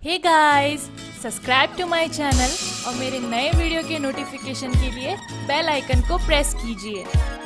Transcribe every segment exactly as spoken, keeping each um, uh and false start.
Hey guys, subscribe to my channel और मेरे नए वीडियो के नोटिफिकेशन के लिए बेल आइकन को प्रेस कीजिए।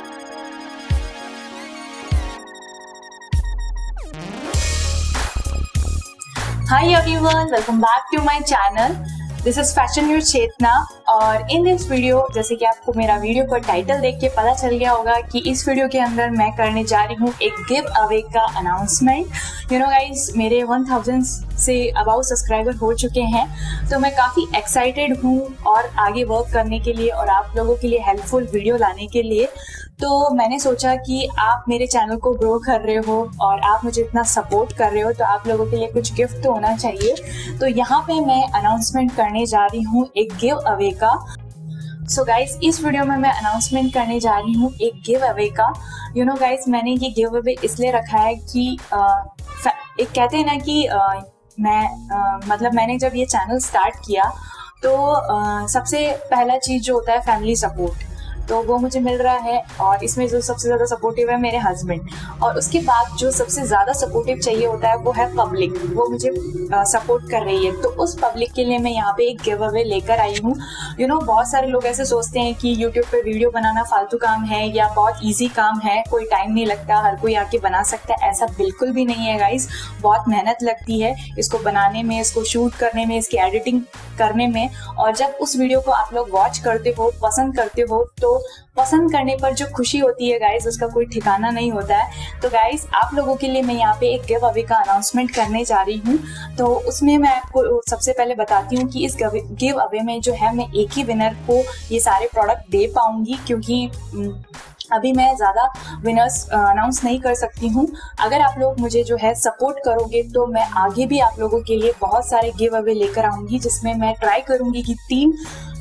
Hi everyone, welcome back to my channel. This is Fashion News Chetna और इन दिस वीडियो, जैसे कि आपको मेरा वीडियो का टाइटल देख के पता चल गया होगा कि इस वीडियो के अंदर मैं करने जा रही हूँ एक गिव अवे का अनाउंसमेंट। यू नो गाइज, मेरे वन थाउजेंड से अबाउट सब्सक्राइबर हो चुके हैं, तो मैं काफ़ी एक्साइटेड हूँ और आगे वर्क करने के लिए और आप लोगों के लिए हेल्पफुल वीडियो लाने के लिए। तो मैंने सोचा कि आप मेरे चैनल को ग्रो कर रहे हो और आप मुझे इतना सपोर्ट कर रहे हो, तो आप लोगों के लिए कुछ गिफ्ट तो होना चाहिए। तो यहाँ पे मैं अनाउंसमेंट करने जा रही हूँ एक गिव अवे का। सो so गाइज, इस वीडियो में मैं अनाउंसमेंट करने जा रही हूँ एक गिव अवे का। यू नो गाइज, मैंने ये गिव अवे इसलिए रखा है कि आ, एक कहते हैं ना कि आ, मैं आ, मतलब मैंने जब ये चैनल स्टार्ट किया तो आ, सबसे पहला चीज़ जो होता है फैमिली सपोर्ट, तो वो मुझे मिल रहा है और इसमें जो सबसे ज़्यादा सपोर्टिव है मेरे हस्बैंड। और उसके बाद जो सबसे ज़्यादा सपोर्टिव चाहिए होता है वो है पब्लिक, वो मुझे सपोर्ट कर रही है। तो उस पब्लिक के लिए मैं यहाँ पे एक गिव अवे लेकर आई हूँ। यू नो, बहुत सारे लोग ऐसे सोचते हैं कि यूट्यूब पे वीडियो बनाना फालतू काम है या बहुत ईजी काम है, कोई टाइम नहीं लगता, हर कोई आके बना सकता है। ऐसा बिल्कुल भी नहीं है गाइज, बहुत मेहनत लगती है इसको बनाने में, इसको शूट करने में, इसकी एडिटिंग करने में। और जब उस वीडियो को आप लोग वॉच करते हो, पसंद करते हो, तो पसंद करने पर जो खुशी होती है गाइज, उसका कोई ठिकाना नहीं होता है। तो गाइज, आप लोगों के लिए मैं यहाँ पे एक गिव अवे का अनाउंसमेंट करने जा रही हूँ। तो उसमें मैं आपको सबसे पहले बताती हूँ कि इस गिव अवे में जो है मैं एक ही विनर को ये सारे प्रोडक्ट दे पाऊंगी, क्योंकि अभी मैं ज़्यादा विनर्स अनाउंस नहीं कर सकती हूँ। अगर आप लोग मुझे जो है सपोर्ट करोगे तो मैं आगे भी आप लोगों के लिए बहुत सारे गिव अवे लेकर आऊँगी, जिसमें मैं ट्राई करूँगी कि तीन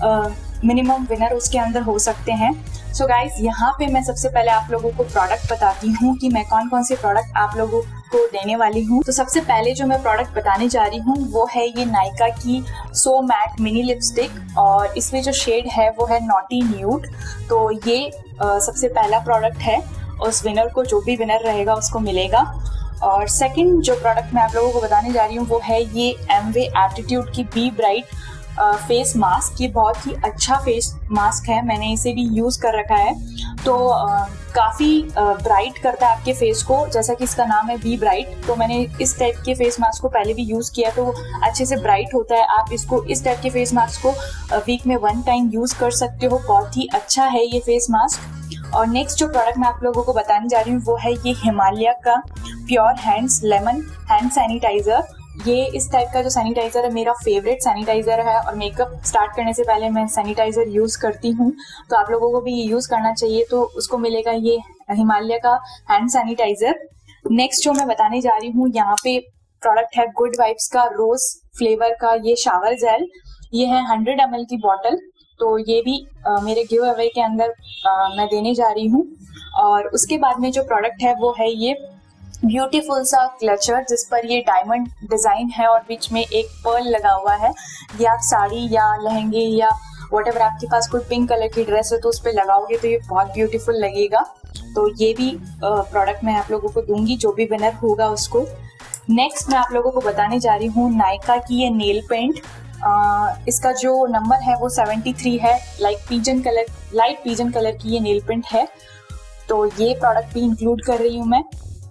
मिनिमम विनर उसके अंदर हो सकते हैं। सो गाइज, यहाँ पे मैं सबसे पहले आप लोगों को प्रोडक्ट बताती हूँ कि मैं कौन कौन से प्रोडक्ट आप लोगों को देने वाली हूँ। तो सबसे पहले जो मैं प्रोडक्ट बताने जा रही हूँ वो है ये नायका की सो मैट मिनी लिपस्टिक, और इसमें जो शेड है वो है नॉटी न्यूड। तो ये आ, सबसे पहला प्रोडक्ट है, उस विनर को, जो भी विनर रहेगा उसको मिलेगा। और सेकंड जो प्रोडक्ट मैं आप लोगों को बताने जा रही हूँ वो है ये एमवे एटीट्यूड की बी ब्राइट फेस मास्क। ये बहुत ही अच्छा फेस मास्क है, मैंने इसे भी यूज़ कर रखा है। तो uh, काफ़ी ब्राइट uh, करता है आपके फेस को, जैसा कि इसका नाम है बी ब्राइट। तो मैंने इस टाइप के फेस मास्क को पहले भी यूज़ किया, तो अच्छे से ब्राइट होता है। आप इसको, इस टाइप के फेस मास्क को वीक में वन टाइम यूज़ कर सकते हो, बहुत ही अच्छा है ये फेस मास्क। और नेक्स्ट जो प्रोडक्ट मैं आप लोगों को बताने जा रही हूँ वो है ये हिमालय का pure hands lemon hand sanitiser. ये इस टाइप का जो सैनिटाइज़र है मेरा फेवरेट सैनिटाइज़र है, और मेकअप स्टार्ट करने से पहले मैं सैनिटाइज़र यूज़ करती हूँ, तो आप लोगों को भी ये यूज़ करना चाहिए। तो उसको मिलेगा ये हिमालय का हैंड सैनिटाइज़र। नेक्स्ट जो मैं बताने जा रही हूँ, यहाँ पे प्रोडक्ट है गुड वाइब्स का रोज फ्लेवर का ये शावर जेल। ये है हंड्रेड एम एल की बॉटल, तो ये भी आ, मेरे गिव अवे के अंदर आ, मैं देने जा रही हूँ। और उसके बाद में जो प्रोडक्ट है वो है ये ब्यूटीफुल सा क्लचर, जिस पर ये डायमंड डिजाइन है और बीच में एक पर्ल लगा हुआ है। ये आप साड़ी या लहंगे या व्हाटएवर आपके पास कोई पिंक कलर की ड्रेस है तो उस पर लगाओगे तो ये बहुत ब्यूटीफुल लगेगा। तो ये भी प्रोडक्ट मैं आप लोगों को दूंगी, जो भी विनर होगा उसको। नेक्स्ट मैं आप लोगों को बताने जा रही हूँ नायका की ये नेल पेंट। uh, इसका जो नंबर है वो सेवेंटी थ्री है। Light pigeon colour light pigeon colour की ये नेल पेंट है, तो ये प्रोडक्ट भी इंक्लूड कर रही हूँ मैं।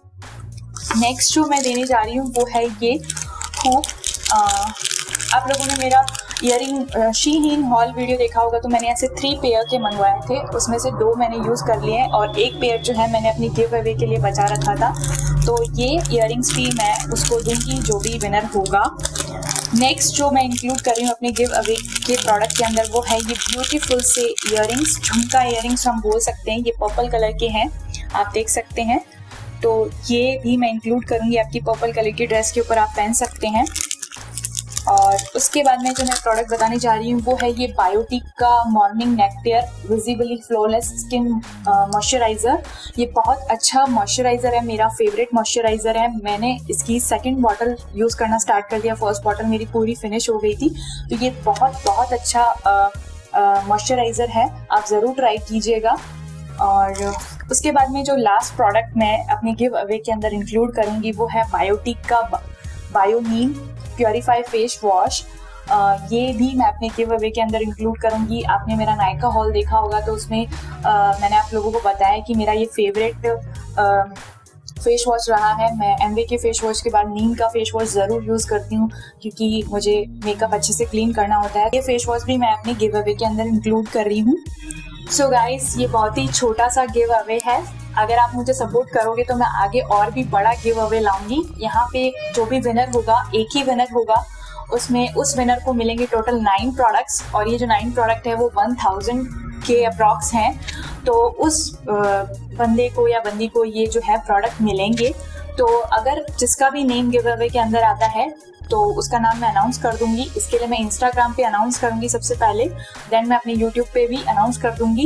नेक्स्ट जो मैं देने जा रही हूँ वो है ये हुक। आप लोगों ने मेरा ईयरिंग शीइन हॉल वीडियो देखा होगा, तो मैंने ऐसे थ्री पेयर के मंगवाए थे, उसमें से दो मैंने यूज़ कर लिए हैं और एक पेयर जो है मैंने अपनी गिव अवे के लिए बचा रखा था। तो ये ईयरिंग्स भी मैं उसको दूंगी जो भी विनर होगा। नेक्स्ट जो मैं इंक्लूड कर रही हूँ अपने गिव अवे के प्रोडक्ट के अंदर वो है ये ब्यूटीफुल से ईयरिंग्स, झुमका ईयरिंग्स हम बोल सकते हैं। ये पर्पल कलर के हैं, आप देख सकते हैं। तो ये भी मैं इंक्लूड करूंगी, आपकी पर्पल कलर की ड्रेस के ऊपर आप पहन सकते हैं। और उसके बाद में जो मैं प्रोडक्ट बताने जा रही हूँ वो है ये बायोटिक का morning nectar visibly flawless skin moisturiser. ये बहुत अच्छा मॉइस्चराइज़र है, मेरा फेवरेट मॉइस्चराइज़र है। मैंने इसकी सेकंड बॉटल यूज़ करना स्टार्ट कर दिया, फर्स्ट बॉटल मेरी पूरी फिनिश हो गई थी। तो ये बहुत बहुत अच्छा मॉइस्चराइज़र है, आप ज़रूर ट्राई कीजिएगा। और उसके बाद में जो लास्ट प्रोडक्ट मैं अपने गिव अवे के अंदर इंक्लूड करूंगी वो है बायोटिक का bio neem purify face wash, Uh, ये भी मैं अपने गिव अवे के अंदर इंक्लूड करूंगी। आपने मेरा नायका हॉल देखा होगा तो उसमें uh, मैंने आप लोगों को बताया कि मेरा ये फेवरेट फेस वॉश रहा है। मैं एमवे के फेस वॉश के बाद नीम का फेस वॉश ज़रूर यूज़ करती हूँ क्योंकि मुझे मेकअप अच्छे से क्लीन करना होता है। ये फेस वॉश भी मैं अपने गिव अवे के अंदर इंक्लूड कर रही हूँ। सो गाइस, ये बहुत ही छोटा सा गिव अवे है। अगर आप मुझे सपोर्ट करोगे तो मैं आगे और भी बड़ा गिव अवे लाऊंगी। यहाँ पे जो भी विनर होगा, एक ही विनर होगा, उसमें उस विनर को मिलेंगे टोटल नाइन प्रोडक्ट्स, और ये जो नाइन प्रोडक्ट है वो वन थाउजेंड के अप्रॉक्स हैं। तो उस बंदे को या बंदी को ये जो है प्रोडक्ट मिलेंगे। तो अगर जिसका भी नेम गिव अवे के अंदर आता है तो उसका नाम मैं अनाउंस कर दूंगी। इसके लिए मैं इंस्टाग्राम पे अनाउंस करूंगी सबसे पहले, देन मैं अपने यूट्यूब पे भी अनाउंस कर दूंगी।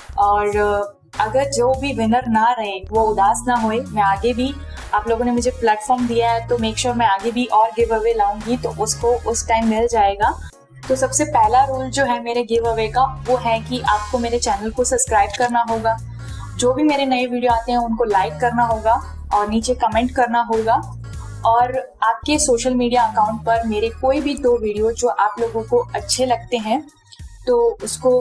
और अगर जो भी विनर ना रहे वो उदास ना होए, मैं आगे भी, आप लोगों ने मुझे प्लेटफॉर्म दिया है तो मेक श्योर मैं आगे भी और गिव अवे लाऊंगी तो उसको उस टाइम मिल जाएगा। तो सबसे पहला रूल जो है मेरे गिव अवे का वो है कि आपको मेरे चैनल को सब्सक्राइब करना होगा, जो भी मेरे नए वीडियो आते हैं उनको लाइक करना होगा और नीचे कमेंट करना होगा, और आपके सोशल मीडिया अकाउंट पर मेरे कोई भी दो वीडियो जो आप लोगों को अच्छे लगते हैं तो उसको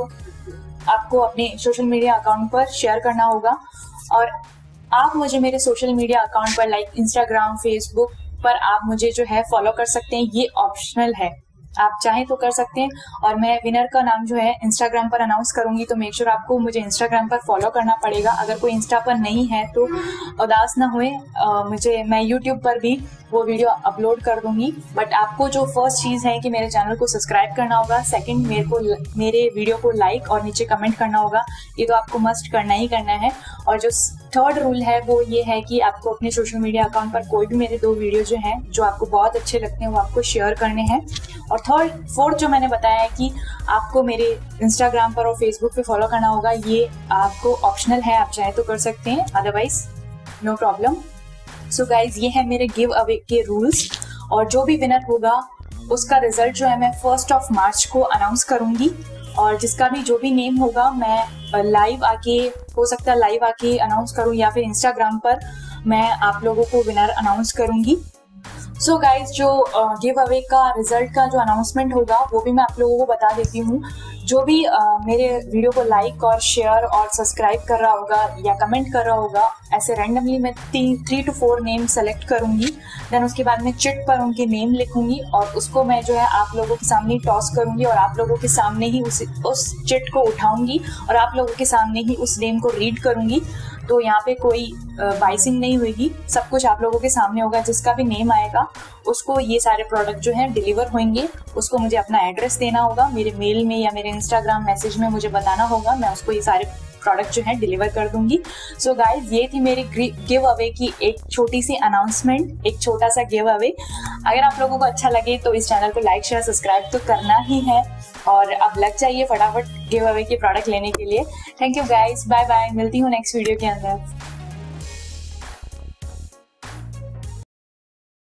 आपको अपने सोशल मीडिया अकाउंट पर शेयर करना होगा। और आप मुझे मेरे सोशल मीडिया अकाउंट पर लाइक इंस्टाग्राम, फेसबुक पर आप मुझे जो है फॉलो कर सकते हैं। ये ऑप्शनल है, आप चाहें तो कर सकते हैं। और मैं विनर का नाम जो है इंस्टाग्राम पर अनाउंस करूंगी तो मेक श्योर आपको मुझे इंस्टाग्राम पर फॉलो करना पड़ेगा। अगर कोई इंस्टा पर नहीं है तो उदास ना हुए, मुझे मैं यूट्यूब पर भी वो वीडियो अपलोड कर दूंगी। बट आपको जो फर्स्ट चीज़ है कि मेरे चैनल को सब्सक्राइब करना होगा, सेकंड मेरे को मेरे वीडियो को लाइक और नीचे कमेंट करना होगा। ये तो आपको मस्ट करना ही करना है। और जो थर्ड रूल है वो ये है कि आपको अपने सोशल मीडिया अकाउंट पर कोई भी मेरे दो वीडियो जो हैं जो आपको बहुत अच्छे लगते हैं वो आपको शेयर करने हैं। और थर्ड फोर्थ जो मैंने बताया है कि आपको मेरे इंस्टाग्राम पर और फेसबुक पे फॉलो करना होगा, ये आपको ऑप्शनल है, आप चाहे तो कर सकते हैं, otherwise no problem. So guys, ये है मेरे गिव अवे के रूल्स। और जो भी विनर होगा उसका रिजल्ट जो है मैं फर्स्ट ऑफ मार्च को अनाउंस करूंगी। और जिसका भी जो भी नेम होगा मैं लाइव आके, हो सकता है लाइव आके अनाउंस करूं या फिर इंस्टाग्राम पर मैं आप लोगों को विनर अनाउंस करूंगी। सो so गाइज, जो गिव अवे का रिजल्ट का जो अनाउंसमेंट होगा वो भी मैं आप लोगों को बता देती हूँ। जो भी uh, मेरे वीडियो को लाइक और शेयर और सब्सक्राइब कर रहा होगा या कमेंट कर रहा होगा, ऐसे रैंडमली मैं three two four name select करूंगी। देन उसके बाद मैं चिट पर उनके नेम लिखूंगी और उसको मैं जो है आप लोगों के सामने टॉस करूंगी और आप लोगों के सामने ही उस उस चिट को उठाऊंगी और आप लोगों के सामने ही उस नेम को रीड करूंगी। तो यहाँ पे कोई बाइसिंग नहीं होगी, सब कुछ आप लोगों के सामने होगा। जिसका भी नेम आएगा उसको ये सारे प्रोडक्ट जो हैं डिलीवर होंगे। उसको मुझे अपना एड्रेस देना होगा, मेरे मेल में या मेरे इंस्टाग्राम मैसेज में मुझे बताना होगा, मैं उसको ये सारे प्रोडक्ट जो है डिलीवर कर दूंगी। सो so गाइज, ये थी मेरी गिव अवे की एक छोटी सी अनाउंसमेंट, एक छोटा सा गिव अवे। अगर आप लोगों को अच्छा लगे तो इस चैनल को लाइक शेयर सब्सक्राइब तो करना ही है और अब लग जाइए फटाफट गिव अवे के प्रोडक्ट लेने के लिए। Thank you guys, bye bye, मिलती हूँ नेक्स्ट वीडियो के अंदर।